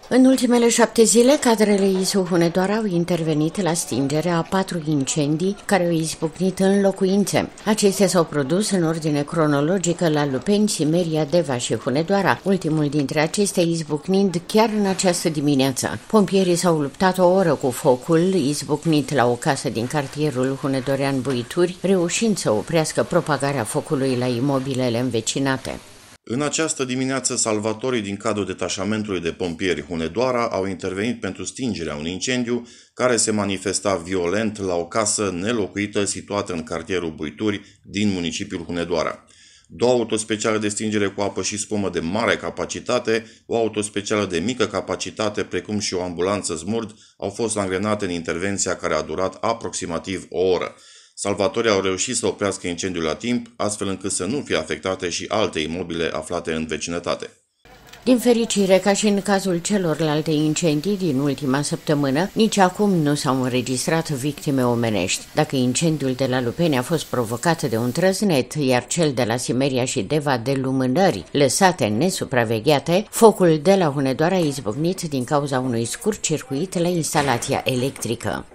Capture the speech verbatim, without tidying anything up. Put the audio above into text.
În ultimele șapte zile, cadrele I S U Hunedoara au intervenit la stingerea a patru incendii care au izbucnit în locuințe. Acestea s-au produs în ordine cronologică la Lupeni, Simeria, Deva și Hunedoara, ultimul dintre acestea izbucnind chiar în această dimineață. Pompierii s-au luptat o oră cu focul izbucnit la o casă din cartierul hunedorean Buituri, reușind să oprească propagarea focului la imobilele învecinate. În această dimineață, salvatorii din cadrul detașamentului de pompieri Hunedoara au intervenit pentru stingerea unui incendiu care se manifesta violent la o casă nelocuită situată în cartierul Buituri din municipiul Hunedoara. Două autospeciale de stingere cu apă și spumă de mare capacitate, o autospecială de mică capacitate, precum și o ambulanță Smurd au fost angrenate în intervenția care a durat aproximativ o oră. Salvatorii au reușit să oprească incendiul la timp, astfel încât să nu fie afectate și alte imobile aflate în vecinătate. Din fericire, ca și în cazul celorlalte incendii din ultima săptămână, nici acum nu s-au înregistrat victime omenești. Dacă incendiul de la Lupeni a fost provocat de un trăznet, iar cel de la Simeria și Deva de lumânări lăsate nesupravegheate, focul de la Hunedoara a izbucnit din cauza unui scurt circuit la instalația electrică.